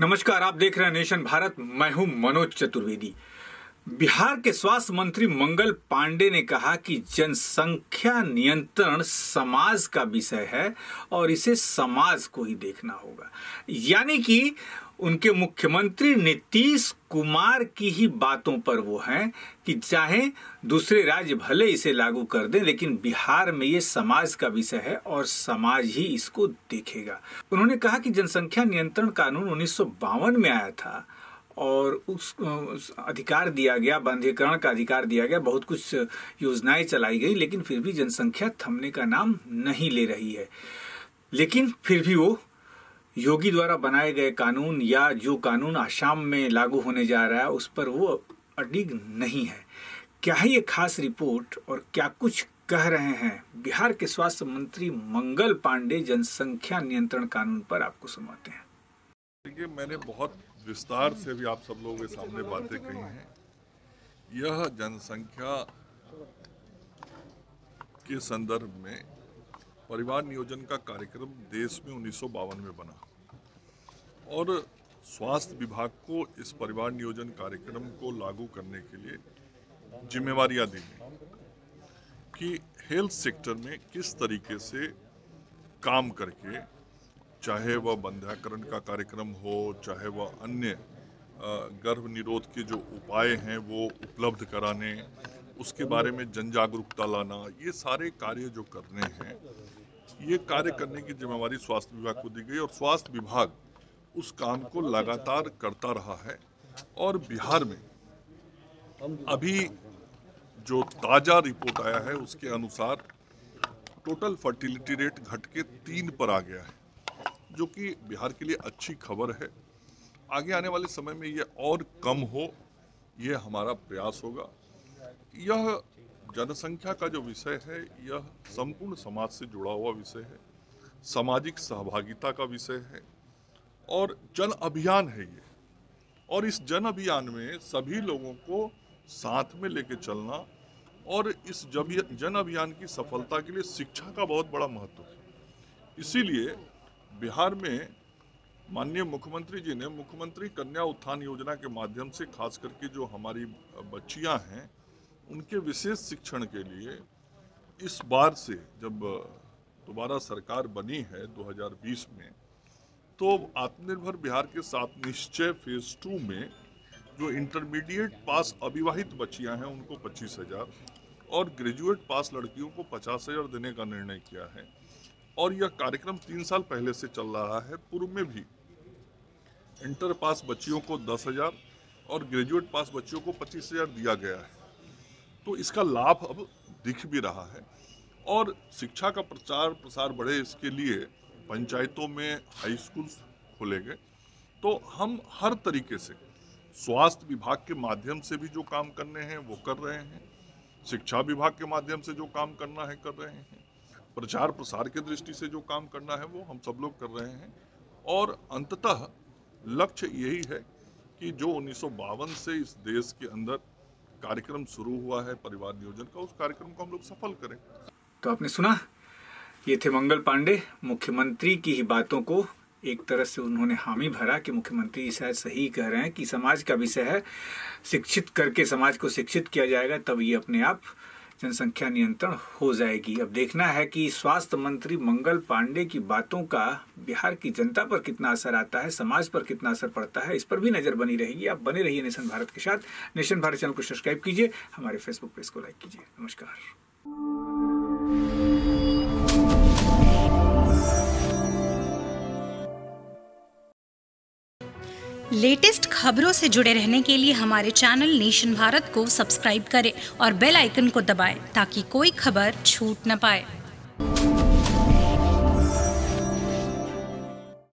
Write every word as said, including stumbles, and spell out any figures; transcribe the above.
नमस्कार, आप देख रहे हैं नेशन भारत। मैं हूं मनोज चतुर्वेदी। बिहार के स्वास्थ्य मंत्री मंगल पांडे ने कहा कि जनसंख्या नियंत्रण समाज का विषय है और इसे समाज को ही देखना होगा। यानी कि उनके मुख्यमंत्री नीतीश कुमार की ही बातों पर वो हैं कि चाहे दूसरे राज्य भले इसे लागू कर दें, लेकिन बिहार में ये समाज का विषय है और समाज ही इसको देखेगा। उन्होंने कहा कि जनसंख्या नियंत्रण कानून उन्नीस सौ बावन में आया था और उस, उस अधिकार दिया गया, बंधीकरण का अधिकार दिया गया, बहुत कुछ योजनाएं चलाई गई, लेकिन फिर भी जनसंख्या थमने का नाम नहीं ले रही है। लेकिन फिर भी वो योगी द्वारा बनाए गए कानून या जो कानून आसाम में लागू होने जा रहा है उस पर वो अडिग नहीं है। क्या है ये खास रिपोर्ट और क्या कुछ कह रहे हैं बिहार के स्वास्थ्य मंत्री मंगल पांडे जनसंख्या नियंत्रण कानून पर, आपको सुनाते हैं। देखिए, मैंने बहुत विस्तार से भी आप सब लोगों के सामने बातें कही हैं। यह जनसंख्या के संदर्भ में परिवार नियोजन का कार्यक्रम देश में उन्नीस सौ बावन में बना और स्वास्थ्य विभाग को इस परिवार नियोजन कार्यक्रम को लागू करने के लिए जिम्मेवारियां दी गई कि हेल्थ सेक्टर में किस तरीके से काम करके, चाहे वह बंध्याकरण का कार्यक्रम हो, चाहे वह अन्य गर्भ निरोध के जो उपाय हैं वो उपलब्ध कराने, उसके बारे में जन जागरूकता लाना, ये सारे कार्य जो करने हैं, ये कार्य करने की जिम्मेवारी स्वास्थ्य विभाग को दी गई और स्वास्थ्य विभाग उस काम को लगातार करता रहा है। और बिहार में अभी जो ताजा रिपोर्ट आया है उसके अनुसार टोटल फर्टिलिटी रेट घट के तीन पर आ गया है, जो कि बिहार के लिए अच्छी खबर है। आगे आने वाले समय में ये और कम हो, ये हमारा प्रयास होगा। यह जनसंख्या का जो विषय है यह संपूर्ण समाज से जुड़ा हुआ विषय है, सामाजिक सहभागिता का विषय है और जन अभियान है ये। और इस जन अभियान में सभी लोगों को साथ में लेके चलना और इस जन अभियान की सफलता के लिए शिक्षा का बहुत बड़ा महत्व है। इसीलिए बिहार में माननीय मुख्यमंत्री जी ने मुख्यमंत्री कन्या उत्थान योजना के माध्यम से खास करके जो हमारी बच्चियां हैं उनके विशेष शिक्षण के लिए इस बार से जब दोबारा सरकार बनी है दो हज़ार बीस में, तो आत्मनिर्भर बिहार के साथ निश्चय फेज टू में जो इंटरमीडिएट पास अविवाहित बच्चियां हैं उनको पच्चीस हजार और ग्रेजुएट पास लड़कियों को पचास हजार देने का निर्णय किया है। और यह कार्यक्रम तीन साल पहले से चल रहा है। पूर्व में भी इंटर पास बच्चियों को दस हजार और ग्रेजुएट पास बच्चियों को पच्चीस हजार दिया गया है। तो इसका लाभ अब दिख भी रहा है और शिक्षा का प्रचार प्रसार बढ़े, इसके लिए पंचायतों में हाई स्कूल खोले गए। तो हम हर तरीके से स्वास्थ्य विभाग के माध्यम से भी जो काम करने हैं वो कर रहे हैं, शिक्षा विभाग के माध्यम से जो काम करना है कर रहे हैं, प्रचार प्रसार की दृष्टि से जो काम करना है वो हम सब लोग कर रहे हैं। और अंततः लक्ष्य यही है कि जो उन्नीस सौ बावन से इस देश के अंदर कार्यक्रम शुरू हुआ है परिवार नियोजन का, उस कार्यक्रम को हम लोग सफल करें। तो आपने सुना, ये थे मंगल पांडे। मुख्यमंत्री की ही बातों को एक तरह से उन्होंने हामी भरा कि मुख्यमंत्री शायद सही कह रहे हैं कि समाज का विषय है, शिक्षित करके समाज को शिक्षित किया जाएगा तब ये अपने आप जनसंख्या नियंत्रण हो जाएगी। अब देखना है कि स्वास्थ्य मंत्री मंगल पांडे की बातों का बिहार की जनता पर कितना असर आता है, समाज पर कितना असर पड़ता है, इस पर भी नजर बनी रहेगी। आप बने रहिए नेशन भारत के साथ। नेशन भारत चैनल को सब्सक्राइब कीजिए, हमारे फेसबुक पेज को लाइक कीजिए। नमस्कार। लेटेस्ट खबरों से जुड़े रहने के लिए हमारे चैनल नेशन भारत को सब्सक्राइब करें और बेल आइकन को दबाएं ताकि कोई खबर छूट न पाए।